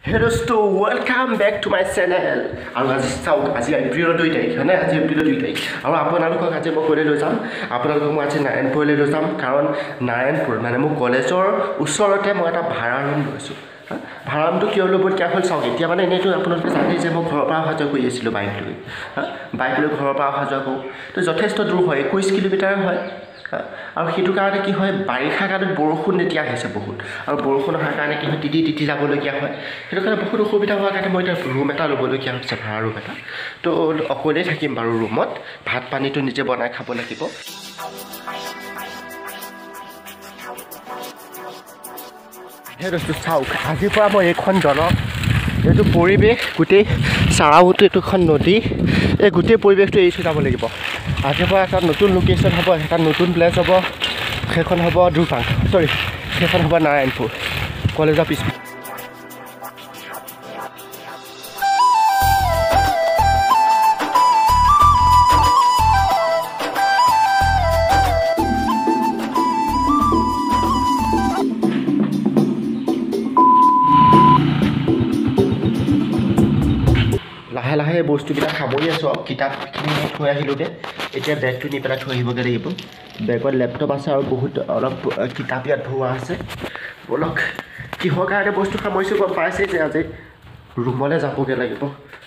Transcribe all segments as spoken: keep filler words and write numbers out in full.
Hello, so welcome back to my channel. আৰু আজি চাওক আজি এপ্ৰিলৰ দুই তাৰিখ হয়নে আজি এপ্ৰিলৰ দুই তাৰিখ আৰু আপোনালোকক আজি মই ক'লৈ লৈ যাম আপোনালোকক মই আজি নাৰায়ণপুৰলৈ লৈ যাম কাৰণ নাৰায়ণপুৰ মানে মোৰ কলেজৰ ওচৰতে মই এটা ভাড়া ৰুম লৈছোঁ ভাড়া ৰুমটো কিয় ল'বলগীয়া হ'ল চাওক এতিয়া মানে এনেইতো আপোনালোকে জানেই যে মই ঘৰৰ পৰা অহা যোৱা কৰি আছিলোঁ বাইক লৈ বাইক লৈ ঘৰৰ পৰা অহা যোৱা কৰোঁ তো যথেষ্ট দূৰ হয় একৈছ কিলোমিটাৰ হয় আৰু সেইটো কাৰণে কি হয় বাৰিষা কালত বৰষুণ এতিয়া আহিছে বহুত আৰু বৰষুণ অহাৰ কাৰণে কি হয় তিতি তিতি যাবলগীয়া হয় সেইটো কাৰণে বহুত অসুবিধা হোৱাৰ কাৰণে মই এতিয়া ৰুম এটা ল'বলগীয়া হৈছে ভাড়া ৰুম এটা তো অকলেই থাকিম বাৰু ৰুমত ভাত পানীটো নিজে বনাই খাব লাগিব সেই বস্তু চাওক আজিৰ পৰা মই এইখন জন এইটো পৰিৱেশ গোটেই চাৰাউটো এইটো এখন নদী এই গোটেই পৰিৱেশটো এৰি থৈ যাব লাগিব আজিৰ পৰা এটা নতুন লোকেশ্যন হ'ব এটা নতুন প্লেচ হ'ব সেইখন হ'ব দুৰপাং চৰি সেইখন হ'ব নাৰায়ণপুৰ কলেজৰ পিছ লাহে লাহে এই বস্তুবিলাক খাবই আছোঁ আৰু কিতাপখিনি থৈ আহিলোঁগৈ এতিয়া বেগটো নি পেলাই থৈ আহিবগৈ লাগিব বেগত লেপটপ আছে আৰু বহুত অলপ কিতাপ ইয়াত ভৰোৱা আছে বলক কিহৰ কাৰণে বস্তু সামৰিছোঁ গম পাইছে যে আজি ৰুমলৈ যাবগৈ লাগিব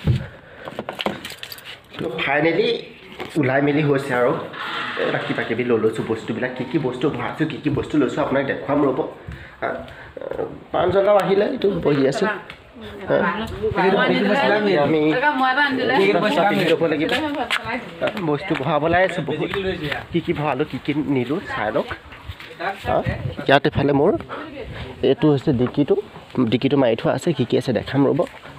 তো ফাইনেলি ওলাই মেলি হৈছে আৰু এইবিলাক কিবা কিবি লৈ লৈছোঁ বস্তুবিলাক কি কি বস্তু ভৰাইছোঁ কি কি বস্তু লৈছোঁ আপোনাক দেখুৱাম ৰ'ব পাঁচজনও আহিলে এইটো বহি আছোঁ বস্তু ভৰাবলৈ আছোঁ বহুত কি কি ভৰালোঁ কি কি নিলোঁ চাই লওক ইয়াত এফালে মোৰ এইটো হৈছে ডিকিটো ডিকিটো মাৰি থোৱা আছে কি কি আছে দেখাম ৰ'ব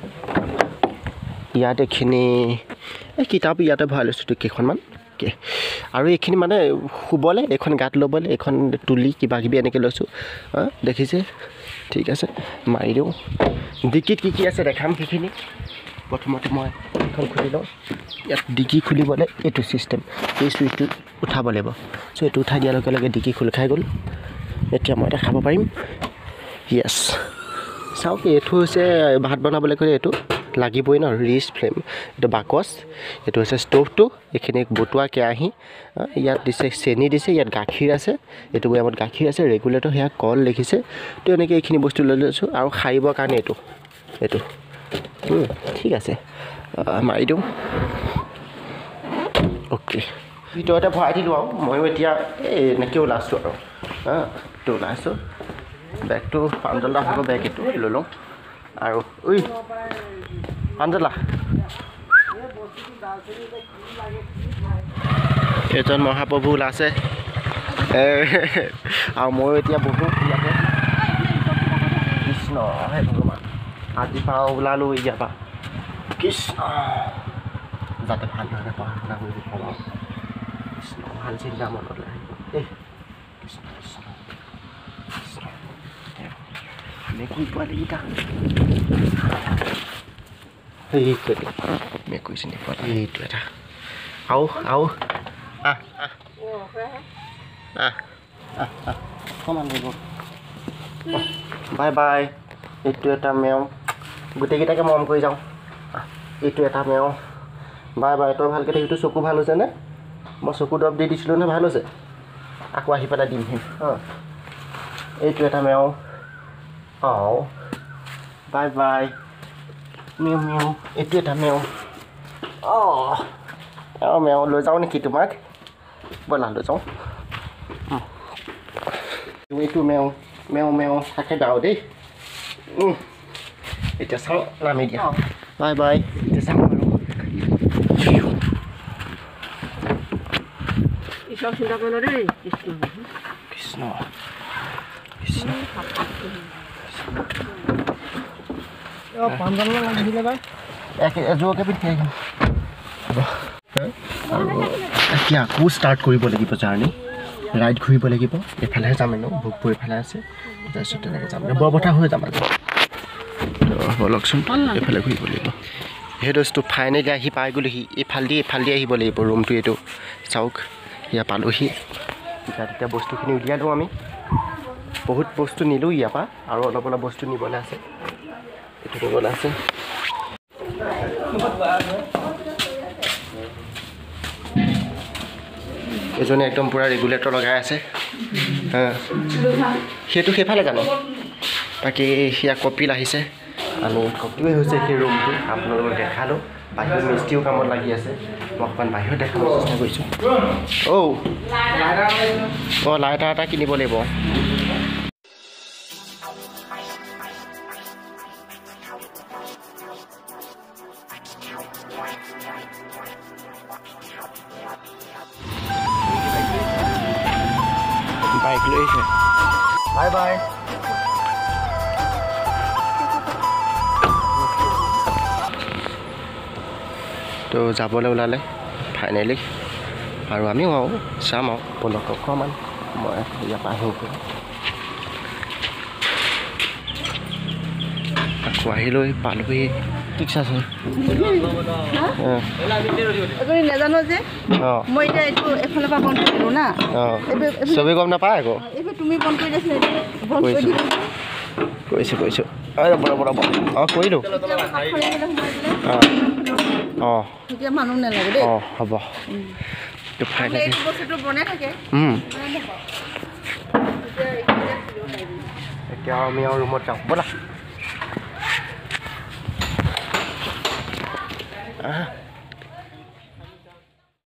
ইয়াত এইখিনি এই কিতাপ ইয়াতে ভৰাই লৈছোঁ কেইখনমান আৰু এইখিনি মানে শুবলৈ এইখন গাত ল'বলৈ এইখন তুলি কিবা কিবি এনেকৈ লৈছোঁ দেখিছে ঠিক আছে মাৰি দিওঁ ডিকিত কি কি আছে দেখাম সেইখিনি প্ৰথমতে মই এইখন খুলি লওঁ ইয়াত ডিকি খুলিবলৈ এইটো ছিষ্টেম এই চুইচটো উঠাব লাগিব চ' এইটো উঠাই দিয়াৰ লগে লগে ডিকি খোল খাই গ'ল এতিয়া মই এটা খাব পাৰিম য়েছ চাওক এইটো হৈছে ভাত বনাবলৈ ক'লে এইটো লাগিবই ন ৰিচ ফ্লেম এইটো বাকচ এইটো হৈছে ষ্ট'ভটো এইখিনি বটোৱা কেৰাহী ইয়াত দিছে চেনি দিছে ইয়াত গাখীৰ আছে এইটো বৈয়ামত গাখীৰ আছে ৰেগুলেটৰ সেয়া কল লিখিছে তো এনেকৈ এইখিনি বস্তু লৈ লৈছোঁ আৰু সাৰিবৰ কাৰণে এইটো এইটো ঠিক আছে মাৰি দিওঁ অ'কে ভিতৰতে ভৰাই দিলোঁ আৰু ময়ো এতিয়া এই এনেকৈ ওলাইছোঁ আৰু হাঁ তো ওলাইছোঁ বেগটো পাঞ্জলা হ'ব বেগ এইটো লৈ লওঁ আৰু ঐ পাঞ্জলা এজন মহাপ্ৰভু ওলাইছে আৰু ময়ো এতিয়া বহু ইয়াতে কৃষ্ণ হে ভগৱান আজি পাওঁ ওলালোঁ ইয়াৰ পৰা কৃষ্ণ যাতে ভালদৰে পঢ়া শুনা কৰিব পাৰোঁ কৃষ্ণ ভাল চিন্তা মনলৈ আহিব দেই কৃষ্ণ কৃষ্ণ কৃষ্ণ মেকুৰী পোৱালিকেইটা সেইটো মেকুৰী চিনি পোৱা এইটো এটা আও আও আহ আহ আহ আহ আহ অকণমান দিব বাই বাই এইটো এটা মেও গোটেইকেইটাকে মৰম কৰি যাওঁ এইটো এটা মেও বাই বাই তই ভালকৈ থাকিটো চকু ভাল হৈছেনে মই চকু দৰৱ দি দিছিলোঁ নহয় ভাল হৈছে আকৌ আহি পেলাই দিমহি অঁ এইটো এটা মেও অঁ বাই বাই মেও মেও এইটো এটা মেও অঁ অঁ মেও লৈ যাওঁ নেকি তোমাক ব'লা লৈ যাওঁ এইটো মেও মেও মেও থাকে যাওঁ দেই এতিয়া চাওঁ নামি দিয়া বাই বাই এতিয়া চাওঁ আৰু কৃষ্ণ কৃষ্ণ এযোৰকে পিন্ধি আহিম এতিয়া আকৌ ষ্টাৰ্ট কৰিব লাগিব জাৰ্ণি ৰাইড ঘূৰিব লাগিব এইফালেহে যাম এনেও ভোগপুৰ এইফালে আছে তাৰপিছত তেনেকৈ যাম বৰপথাৰ হৈ যাম আজি ব'লকচোন এইফালে ঘূৰিব লাগিব সেই বস্তু ফাইনেলি আহি পাই গ'লোহি এইফালেদি এইফালেদি আহিব লাগিব ৰুমটো এইটো চাওক ইয়াত পালোহি এতিয়া তেতিয়া বস্তুখিনি উলিয়াই দিওঁ আমি বহুত বস্তু নিলোঁ ইয়াৰ পৰা আৰু অলপ অলপ বস্তু নিবলৈ আছে এইটো বনাই আছে এজনে একদম পুৰা ৰেগুলেটৰ লগাই আছে হা সেইটো সেইফালে জানো বাকী সেয়া কপিল আহিছে আমি কপিল হৈছে সেই ৰুমটো আপোনালোকক দেখালোঁ বাহিৰত মিস্ত্ৰীও কামত লাগি আছে মই অকণমান বাহিৰত দেখাব চেষ্টা কৰিছোঁ ঔ অঁ লাইটাৰ এটা কিনিব লাগিব বাইক লৈ আহিছে বাই বাই তো যাবলৈ ওলালে ফাইনেলি আৰু আমিও আৰু চাম আৰু পলক অকণমান মই ইয়াৰ পৰা আহিব আকৌ আহিলৈ পালোহি ঠিক আছে নাজানো যে মই এতিয়া এইটো এফালৰ পৰা বন্ধ কৰিলোঁ না চবেই গম নাপায় আকৌ এইবাৰ তুমি বন্ধ কৰি দিছিলা কৰিছোঁ কৰিছোঁ ৰ'ব ৰ'ব ৰ'ব অঁ কৰিলোঁ অঁ এতিয়া মানুহ নালাগে দেই অঁ হ'ব এইটো বস্তুটো বনাই থাকে এতিয়া আমি আৰু ৰুমত যাওঁ ব'লা